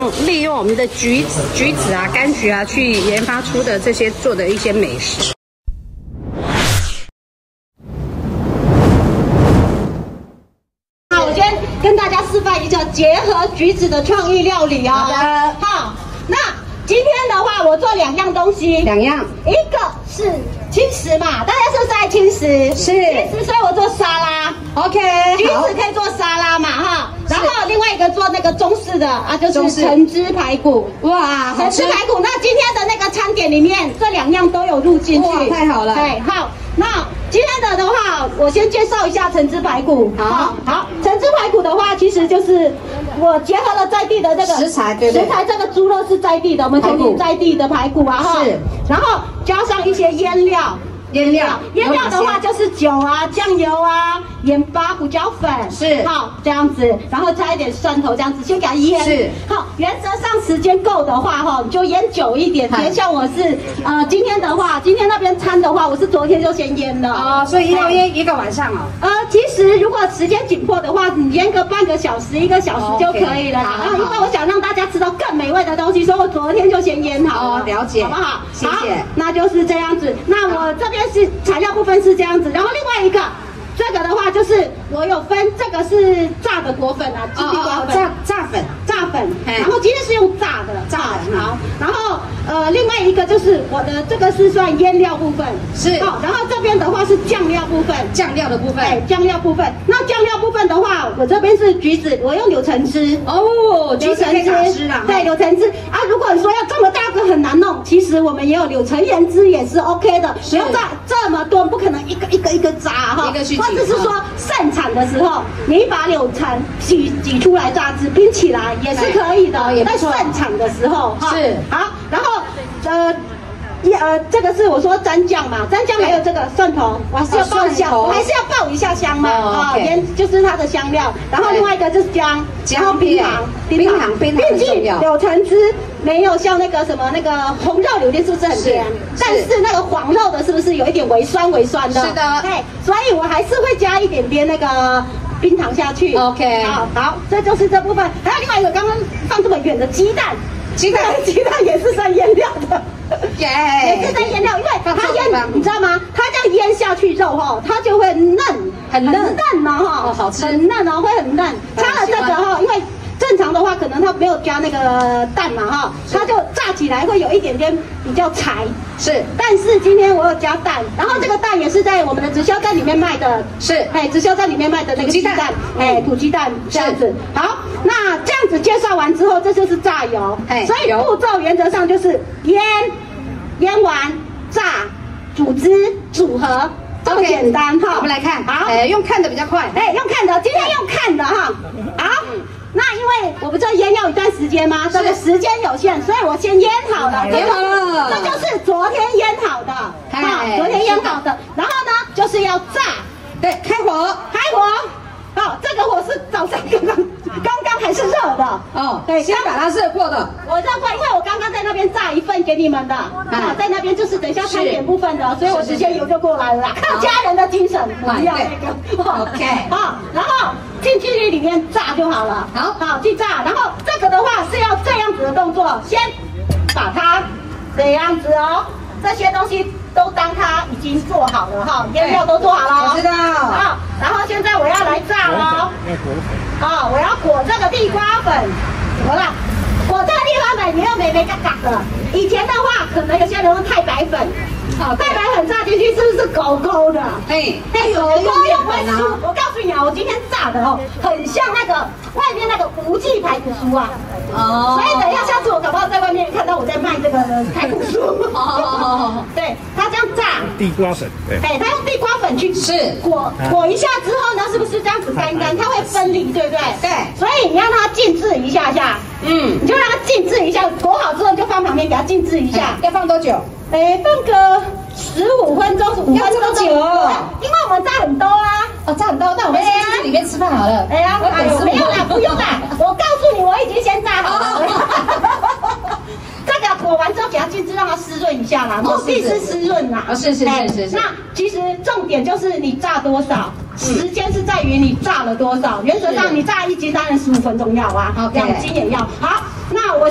利用我们的橘子啊、柑橘啊，去研发出的这些做的一些美食。 好，我先跟大家示范一下结合橘子的创意料理哦。好的。好，那今天的话，我做2样东西。 2样， 一个是轻食嘛，大家是不是爱轻食？是。轻食，所以我做沙拉。OK。橘子可以做沙拉嘛，哈。然后另外一个做那个中式的啊，就是橙汁排骨。哇，橙汁排骨。那今天的那个餐点里面，这2样都有入进去。哇，太好了。对，好。那今天的话，我先介绍一下橙汁排骨。好，橙汁排骨的话，其实就是我结合了在地的这个食材，对不对？食材这个猪肉是在地的，我们全体在地的排骨啊，哈。是。然后加上一些腌料。腌料的话就是酒啊、酱油啊、盐巴、胡椒粉，是好这样子，然后加一点蒜头，这样子先给它腌。是好，原则上时间够的话哈，你就腌久一点。别像我是今天的话，今天那边餐的话，我是昨天就先腌的哦，所以要腌1个晚上哦。其实如果时间紧迫的话，你腌个半个小时、1个小时就可以了。然后因为我想让大家吃到更美味的东西，所以我昨天就先腌好了。了解，好不好？谢谢。那就是这样子。那我这边是材料部分是这样子，然后另外一个，这个的话就是我有分，这个是炸的果粉啊，地瓜粉，炸粉，然后今天是用炸的，好，然后另外一个就是我的这个是算腌料部分，是，然后这边的话是酱料部分，酱料的部分，对，酱料部分。那酱料部分的话，我这边是橘子，我用柳橙汁，哦，橘橙汁，对，柳橙汁啊。如果你说要这么大个很难弄，其实我们也有柳橙盐汁也是 OK 的，不用炸这么多，不可能一个炸哈，或者是说盛产的时候，你把柳橙挤出来榨汁冰起来也是可以的，在盛产的时候哈，是好，然后这个是我说蘸酱嘛，蘸酱还有这个蒜头，我还是要爆香，我还是要爆一下香嘛，啊，盐就是它的香料，然后另外一个就是姜，然后冰糖，毕竟柳橙汁没有像那个什么那个红肉柳丁是不是很甜？但是那个黄肉的是不是有一点微酸的？是的，对，所以我还是会加一点点那个冰糖下去。OK， 好，这就是这部分。还有另外一个刚刚放这么远的鸡蛋也是算腌料的。也是在腌料，因为它腌，你知道吗？它这样腌下去肉哈，它就会嫩，很嫩哦哈，好吃，很嫩哦，会很嫩。加了这个哈，因为正常的话可能它没有加那个蛋嘛哈，它就炸起来会有一点点比较柴。是，但是今天我有加蛋，然后这个蛋也是在我们的直销站里面卖的，是，直销站里面卖的那个鸡蛋，土鸡蛋这样子。好，那这样子介绍完之后，这就是炸油，所以步骤原则上就是腌完炸煮汁组合，这么简单哈。我们来看，好，用看的比较快，用看的，今天用看的哈。好，那因为我不知道腌要一段时间吗？这个时间有限，所以我先腌好了，腌好了，这就是昨天腌好的，昨天腌好的。然后呢，就是要炸，对，开火。好，这个火是早上刚刚还是热的哦，对，先把它热过的。我热过，因为我刚刚在那边炸一份给你们的，在那边就是等一下餐点部分的，所以我直接油就过来了啦，靠家人的精神，不要那个。OK， 好，然后进去里面炸就好了。好，去炸，然后这个的话是要这样子的动作，先把它这样子哦，这些东西都当它已经做好了哈，腌料都做好了。我知道。好，然后现在我要来炸了。好，我要裹这个地瓜粉，怎么了？裹这个地瓜粉，你要美嘎嘎的。以前的话，可能有些人用太白粉，太白粉炸进去是不是勾勾的？狗狗又会酥。我告诉你啊，我今天炸的哦，很像那个外面那个无记排骨酥啊。所以等一下，下次我搞不好在外面看到我在卖这个排骨酥。对，他这样炸地瓜粉，对， 他用地瓜粉去裹一下之后呢，是不是这样子干，它会分离，对不对？对，所以你让它静置一下，你就让它静置一下，裹好之后你就放旁边给它静置一下。要放多久？放个15分钟，5分钟久，因为我们炸很多啊。炸很多，那我们先在里面吃饭好了。没有啦，不用啦，我告诉你，我已经先炸好了。这个裹完之后给它静置，让它湿润一下啦，目的是湿润啦。是。那其实重点就是你炸多少，时间是在于你炸了多少。原则上你炸1斤当然15分钟要啊，2斤也要。好，那我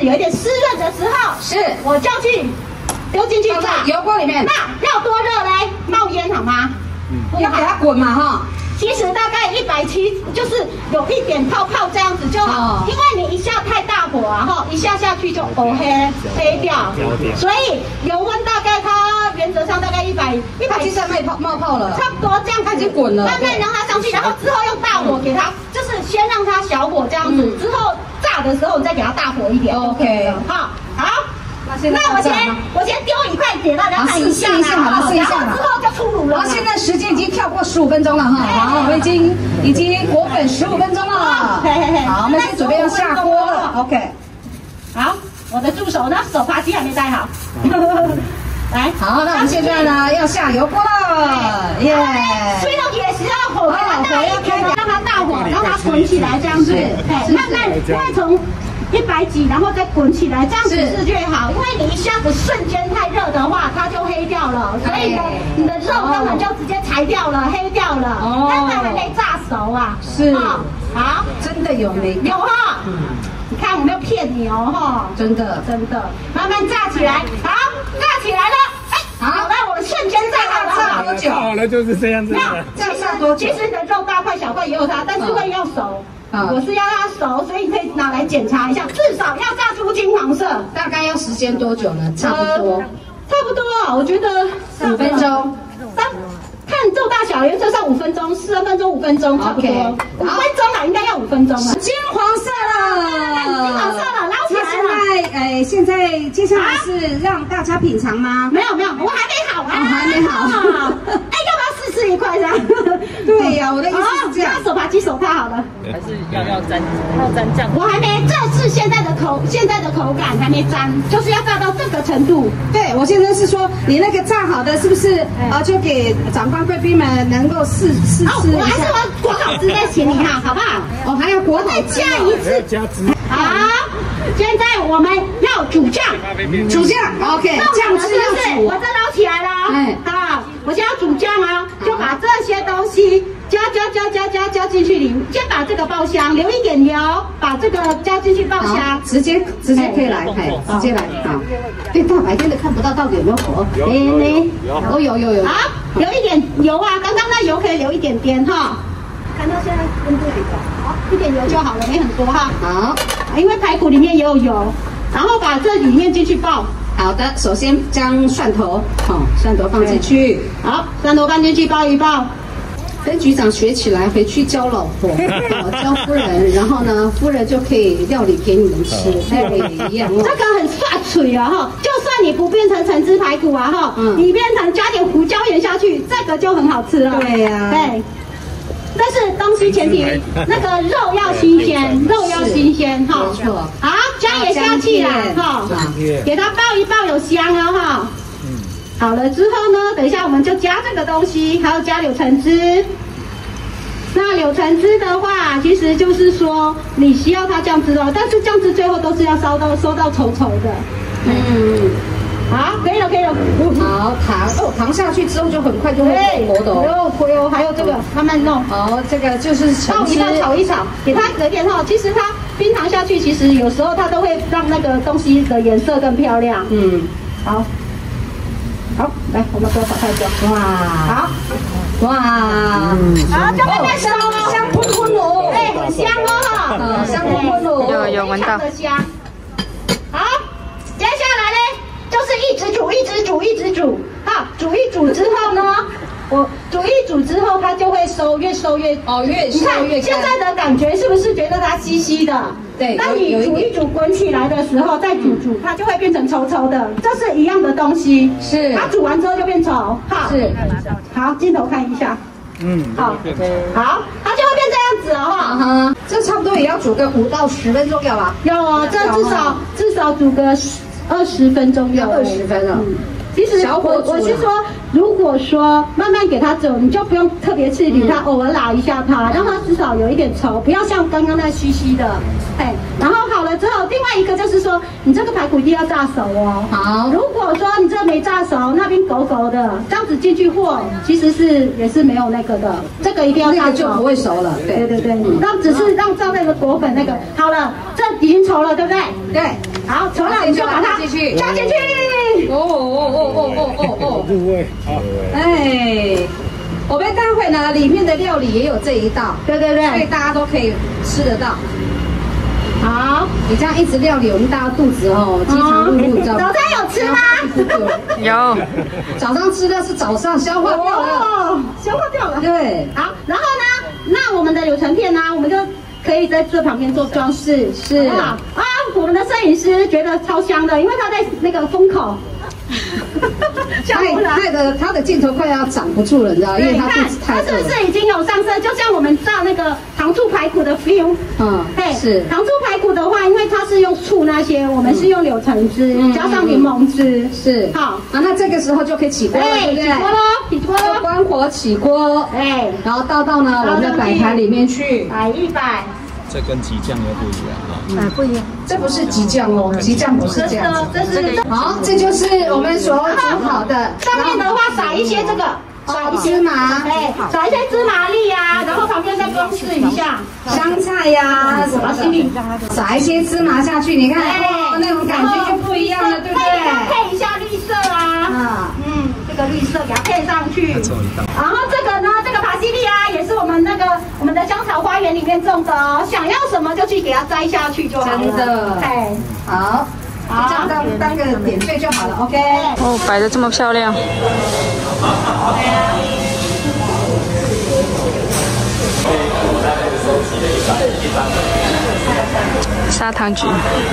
有一点湿润的时候， 是， 我就去丢进去炸油锅里面。 那要多热嘞？冒烟好吗？ 要给它滚嘛哈。 其实大概170，就是有一点泡泡这样子就好，因为你一下太大火啊，哈，一下下去就黑掉，所以油温大概它原则上大概100， 它其实冒泡了， 差不多这样它已经滚了， 慢慢让它上去，然后之后用大火给它，就是先让它小火这样子，之后炸的时候你再给它大火一点 ，OK， 好。那我先丢一块给大家看一下好了，试一下然后之后就出炉了。 好，现在时间已经跳过15分钟了哈，好，我们已经裹粉15分钟了，好，我们现在准备要下锅了 ，OK。 好，我的助手呢，手扒鸡还没带好。来， 好，那我们现在呢要下油锅了，耶！ 吹到也是要火要开，让它大火，让它滚起来这样子，慢慢会从100几，然后再滚起来，这样子是最好。因为你一下子瞬间太热的话，它就黑掉了，所以呢，你的肉根本就直接柴掉了、黑掉了，但它还没炸熟啊。 是， 好， 真的有美感， 有哈。你看我没有骗你哦，哈， 真的， 慢慢炸起来，好，炸起来了，哎，好，那我瞬间炸好了， 炸多久？ 好了，就是这样子。 这样炸多久？其实你的肉大块小块也有它，但是会要熟。我是要它熟，所以你可以拿来检查一下，至少要炸出金黄色。 大概要时间多久呢？差不多， 我觉得 5分钟。 看肉大小，原则上5分钟，4分钟、5分钟差不多。5分钟啦，应该要5分钟了。 金黄色了， 金黄色了，捞起来了。 现在接下来是让大家品尝吗？ 没有，我还没好啊， 还没好。 哎，要不要试一块呢？ 对呀，我的意思是这样。 手扒鸡手套好了。 还是要沾酱。 我还没，这是现在的口感还没沾，就是要炸到这个程度。 对，我现在是说你那个炸好的是不是就给长官贵宾们能够试一下？ 我还是要裹好汁再请你哈，好不好？ 我还要裹好再加一次。好，现在我们要煮酱，OK， 酱汁要煮。我这捞起来了，好，我现在要煮酱啊，就把这些东西加进去里，先把这个爆香，留一点油，把这个加进去爆香， 直接可以来，直接来啊！对，大白天的看不到到底有没有火，有， 好，留一点油啊，刚刚那油可以留一点点哈，看到现在温度比较好，一点油就好了，没很多哈。 好， 因为排骨里面也有油，然后把这里面进去爆。 好的，首先将蒜头，蒜头放进去， 好，蒜头放进去爆一爆。 跟局长学起来，回去教老婆，教夫人，然后呢，夫人就可以料理给你们吃，对，一样哦。 这个很刷嘴啊哈，就算你不变成橙汁排骨啊哈，你变成加点胡椒盐下去，这个就很好吃了。 对呀， 对。但是东西前提，那个肉要新鲜，哈。 没错。 好，姜也下去了哈，给它爆一爆，有香了哈。好了之后呢，等一下我们就加这个东西，还要加柳橙汁。那柳橙汁的话，其实就是说你需要它酱汁哦，但是酱汁最后都是要收到稠稠的。好，可以了。 好，糖下去之后就很快就会活的哦。 还有这个慢慢弄。 好，这个就是炒一炒，给它隔点哈。其实它冰糖下去，其实有时候它都会让那个东西的颜色更漂亮。好，来，我们多炒太多。好，就慢慢烧哦， 香喷喷哦， 很香哦， 香喷喷哦， 有闻到。 香。好，接下来呢，就是一直煮。好，煮一煮之后呢，它就会越收越干。现在的感觉是不是觉得它稀稀的？ 对。 当你煮一煮滚起来的时候，再煮，它就会变成稠稠的。这是一样的东西。 是。 它煮完之后就变稠。好。 是。 好，镜头看一下。好，它就会变这样子了哈。 这差不多也要煮个5到10分钟要吧？ 有哦，这至少煮个20分钟要20分了。 其实我是说，如果说慢慢给它走，你就不用特别去理它，偶尔拉一下它，让它至少有一点稠，不要像刚刚那稀稀的。然后好了之后，另外一个就是说，你这个排骨一定要炸熟哦。 好， 如果说你这没炸熟，那边狗的，这样子进去和，其实也是没有那个的。这个一定要炸熟， 就不会熟了。对， 让只是让照那个裹粉那个好了，这已经稠了，对不对？ 对。 好，球了你就把它加进去。 部位好。 哎，我们待会呢，里面的料理也有这一道， 对， 所以大家都可以吃得到。 好， 你这样一直料理，我们大家肚子哦，饥肠辘辘，你知道吗？ 早餐有吃吗？ 有， 早上吃的是早上消化掉了， 消化掉了。 对， 好，然后呢，那我们的柳橙片呢，我们就可以在这旁边做装饰， 是啊，我们的摄影师觉得超香的，因为他在那个风口。 他的镜头快要挡不住了，你知道，因为他肚子太饿了。 它是不是已经有上色？就像我们照那个糖醋排骨的 feel。是糖醋排骨的话，因为它是用醋那些，我们是用柳橙汁加上柠檬汁。是好， 那这个时候就可以起锅了，对不对？ 起锅喽， 关火起锅。然后倒到呢我们的摆盘里面去， 摆一摆。 这跟极酱又不一样啊！ 不一样，这不是极酱哦，极酱不是这样子。 这是好，这就是我们所煮好的。 上面的话撒一些这个。 芝麻， 撒一些芝麻粒啊，然后旁边再装饰一下香菜呀，什么的，撒一些芝麻下去，你看，那种感觉就不一样了，对不对？ 配一下绿色啊，这个绿色给它配上去。然后这个呢，这个巴西利啊，也是我们的香草花园里面种的哦，想要什么就去给它摘下去就好了。 真的，好。这样当个点缀就好了 ，OK。 哦，摆得这么漂亮。砂糖橘。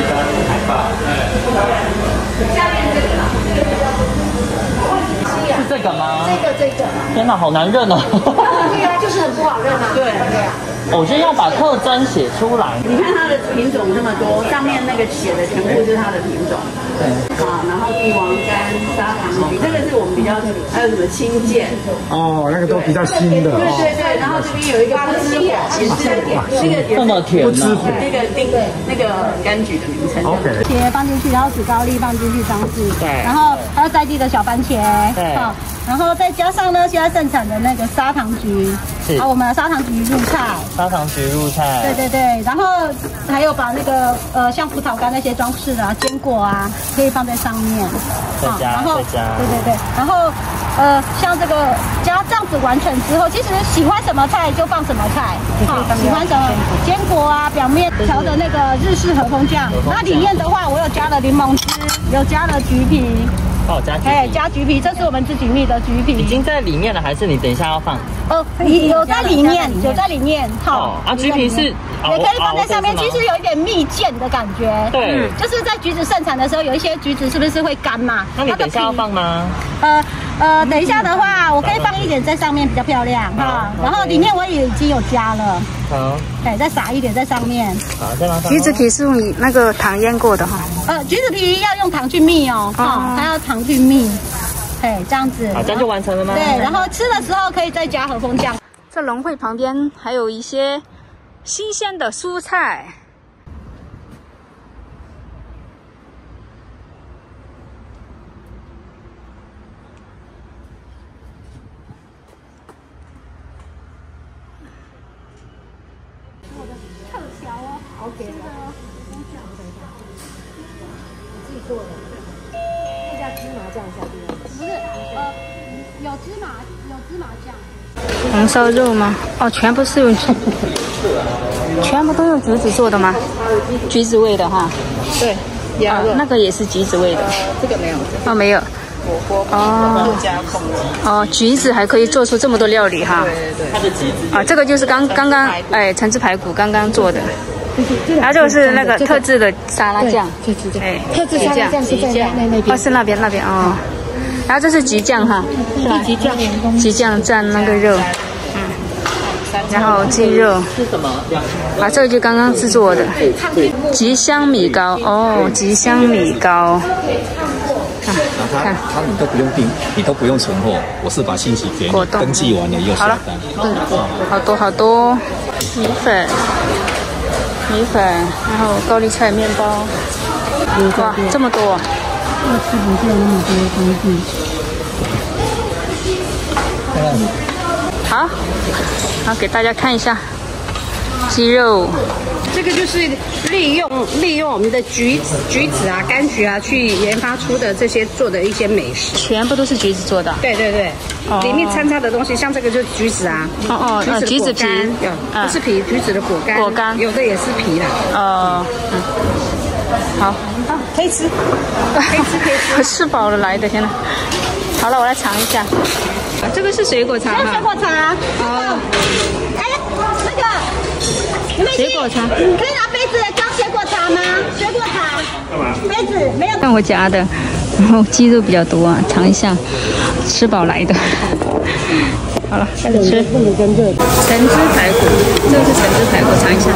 是这个吗？ 这个。 天哪，好难认哦。 对啊，就是很不好认啊。对。 我觉得要把特征写出来。 你看它的品种这么多，上面那个写的全部就是它的品种。对。好，然后帝王柑、砂糖橘，这个是我们比较，还有什么青剑。 哦，那个都比较新的。 对，然后这边有一个不知火，也是这个这么甜呢。 那个柑橘的名称。 番茄放进去，然后紫高丽放进去装饰。 对。 然后还有在地的小番茄。 对。 好，然后再加上呢，现在盛产的那个砂糖橘。是。好，我们的砂糖橘入菜。 砂糖橘入菜。 对，然后还有把那个像葡萄干那些装饰啊、坚果啊，可以放在上面。 然后对，然后像这个这样子完成之后，其实喜欢什么菜就放什么菜。好，喜欢什么坚果啊，表面调的那个日式和风酱，那里面的话我有加了柠檬汁，有加了橘皮。加橘皮，这是我们自己蜜的橘皮。 已经在里面了，还是你等一下要放？ 有在里面，有在里面。好， 橘皮是也可以放在上面。其实有一点蜜饯的感觉。 对， 就是在橘子盛产的时候，有一些橘子是不是会干嘛？ 那你等一下要放吗？ 等一下的话，我可以放一点在上面，比较漂亮哈。然后里面我也已经有加了。 好。 对，再撒一点在上面。 好，再放。 橘子皮是用那个糖腌过的哈。 橘子皮要用糖去蜜哦，它要糖去蜜。这样子。 好，这样就完成了吗？ 对，然后吃的时候可以再加和风酱。 这农会旁边还有一些新鲜的蔬菜。 OK 的，你自己做的，再加芝麻酱下去。不是，有芝麻酱。 红烧肉吗？哦，全部是用，全部都用橘子做的吗？橘子味的哈。 对，鸭肉。 那个也是橘子味的。 这个没有。 哦，没有。哦，橘子还可以做出这么多料理哈。 对，它的橘子。 啊，这个就是刚刚橙汁排骨刚刚做的。然后就是那个特制的沙拉酱， 特制沙拉酱是在那边。 哦，是那边哦。然后这是橘酱哈，橘酱蘸那个肉，然后鸡肉。 是什么？ 啊，这个就刚刚制作的吉香米糕哦，吉香米糕。 看，你都不用订，你都不用存货，我是把信息给你，登记完了又下单。 好多米粉，然后高丽菜面包，哇，这么多！ 吃不掉那么多东西。 好，给大家看一下鸡肉， 这个就是利用我们的橘子啊、柑橘啊，去研发出的这些做的一些美食， 全部都是橘子做的。 对对对，里面掺杂的东西，像这个就是橘子啊， 橘子皮， 不是皮，橘子的果干，有的也是皮的。 好， 可以吃，可以吃。 我吃饱了来的，天哪！好了，我来尝一下。这个是水果茶哈。 水果茶。哦。哎，那个，你们水果茶可以拿杯子装水果茶吗？水果茶。干嘛？杯子没有。 看我夹的，然后鸡肉比较多啊，尝一下，吃饱来的。好了，开始吃。橙汁排骨，这个是橙汁排骨，尝一下。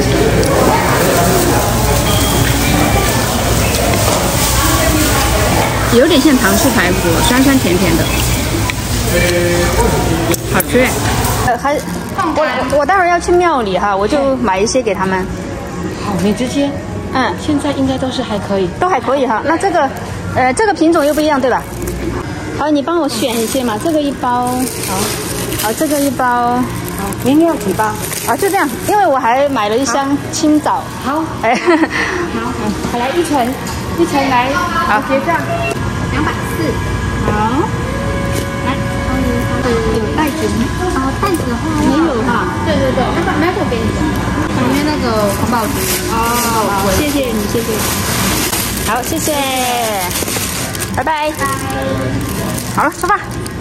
有点像糖醋排骨，酸酸甜甜的，好吃。我待会儿要去庙里哈，我就买一些给他们。 好，你直接，现在应该都是还可以， 都还可以哈。那这个，这个品种又不一样对吧？好，你帮我选一些嘛，这个一包，好，这个一包，好， 明天要几包？ 啊，就这样，因为我还买了一箱青枣。 好， 哎， 好，来一层来， 好， 结账。240，好，来，有袋子吗？袋子的话没有哈。对，那个给你的，里面那个红宝石。好，谢谢你，谢谢。 好，谢谢，拜拜。好了，出发。